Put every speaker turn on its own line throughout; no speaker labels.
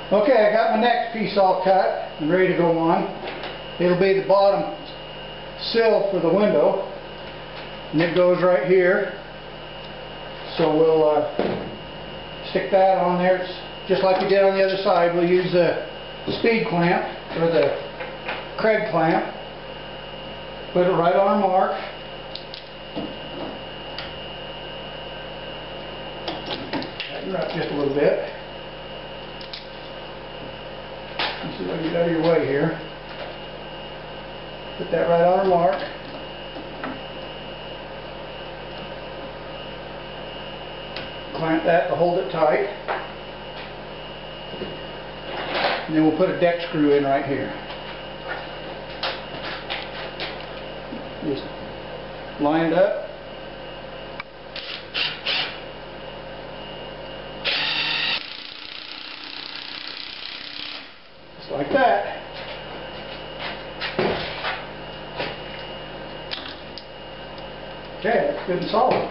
Okay, I got my next piece all cut and ready to go on. It'll be the bottom sill for the window, and it goes right here. So we'll stick that on there. It's just like we did on the other side. We'll use the speed clamp or the Kreg clamp. Put it right on our mark. Tighten her up just a little bit. See if I can get out of your way here. Put that right on our mark. Clamp that to hold it tight. And then we'll put a deck screw in right here. Just line it up. Just like that. Okay, that's good and solid.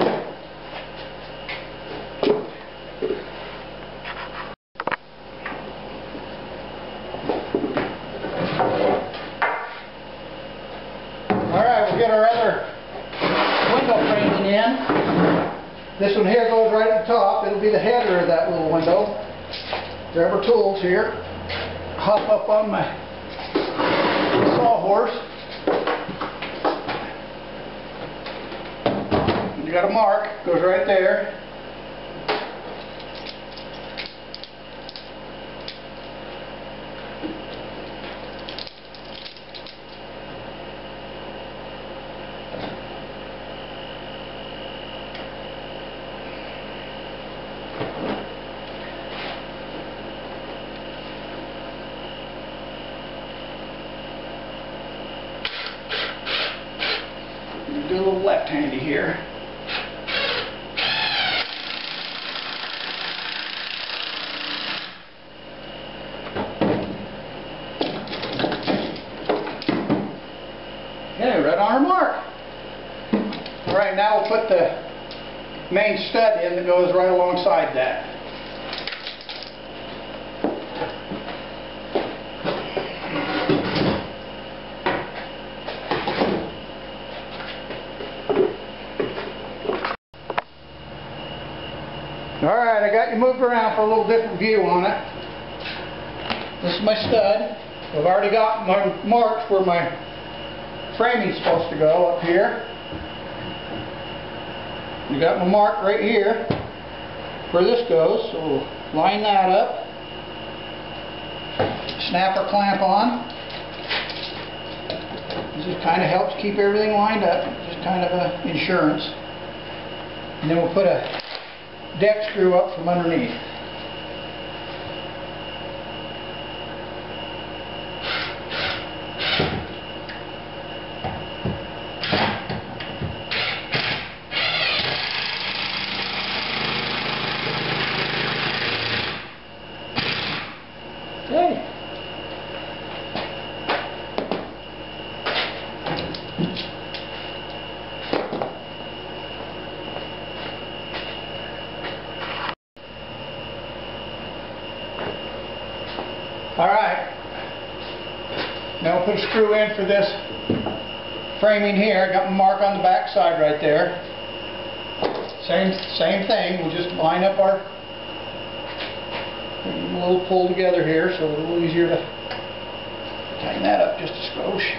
Alright, we'll get our other window framing in. This one here goes right at the top. It'll be the header of that little window. Grab our tools here. Hop up on my sawhorse. You got a mark, goes right there. Do a little left-handy here. Okay, right on our mark. Alright, now we'll put the main stud in that goes right alongside that. Alright, I got you moved around for a little different view on it. This is my stud. I've already got my marks where my framing's supposed to go up here. You got my mark right here where this goes, so we'll line that up. Snap our clamp on. This just kind of helps keep everything lined up, just kind of an insurance. And then we'll put a deck screw up from underneath. Okay. Alright, now we'll put a screw in for this framing here. I got my mark on the back side right there. Same thing, we'll just line up our a little pull together here so it's a little easier to tighten that up just a skosh.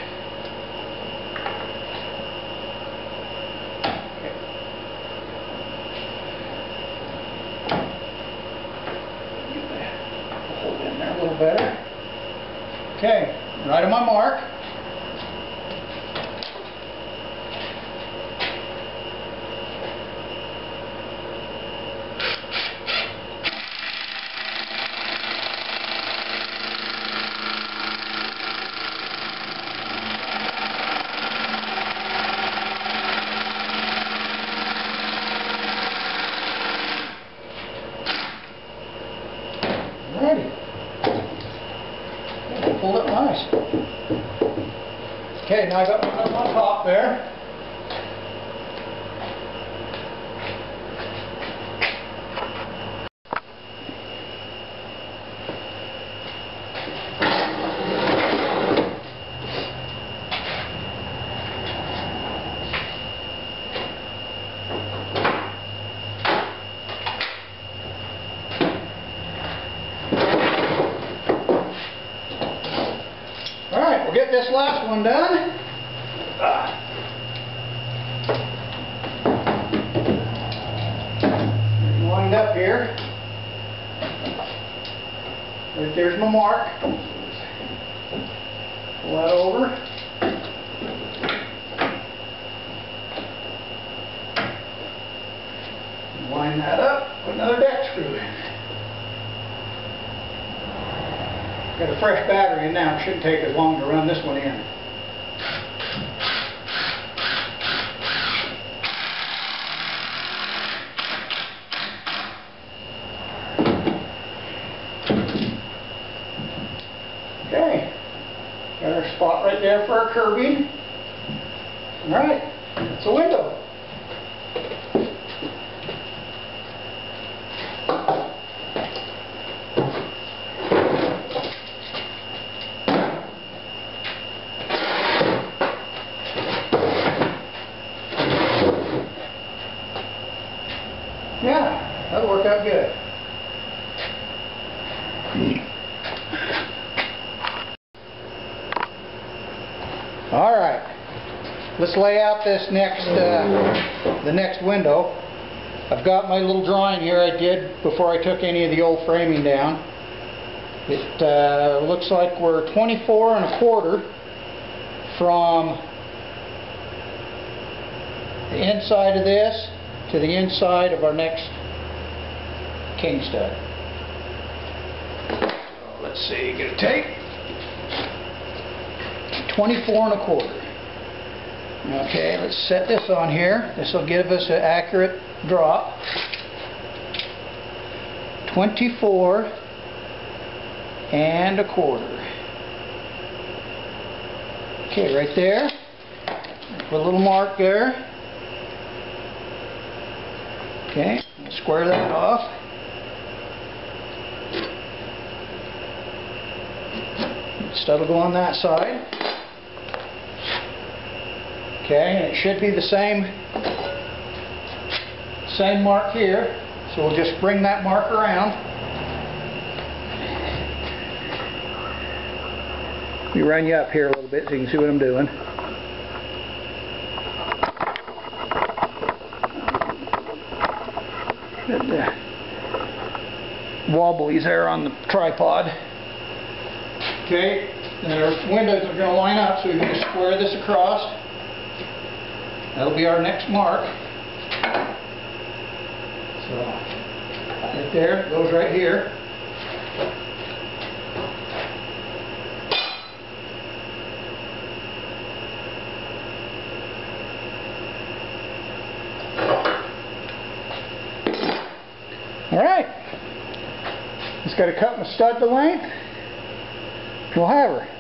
Hold in there a little better. Okay, right on my mark. Ready. Pulled it nice. Okay, now I got one up on top there. Alright, we'll get this last one done. Lined up here. Right there's my mark. Pull that over. Line that up, put another deck screw in. Got a fresh battery in now, it shouldn't take as long to run this one in. Okay, got our spot right there for our curbing. Alright, it's a window. Yeah, that'll work out good. Alright, let's lay out this next, the next window. I've got my little drawing here I did before I took any of the old framing down. It looks like we're 24 1/4 from the inside of this to the inside of our next king stud. So let's see, get a tape. 24 1/4. Okay, let's set this on here. This will give us an accurate drop. 24 1/4. Okay, right there. Put a little mark there. Okay, square that off. Stud will go on that side. Okay, and it should be the same mark here. So we'll just bring that mark around. Let me run you up here a little bit so you can see what I'm doing. Wobblies there on the tripod. Okay, and our windows are going to line up, so we can just square this across. That'll be our next mark. So, right there, it goes right here. Alright, just got to cut my stud to length. We'll have her.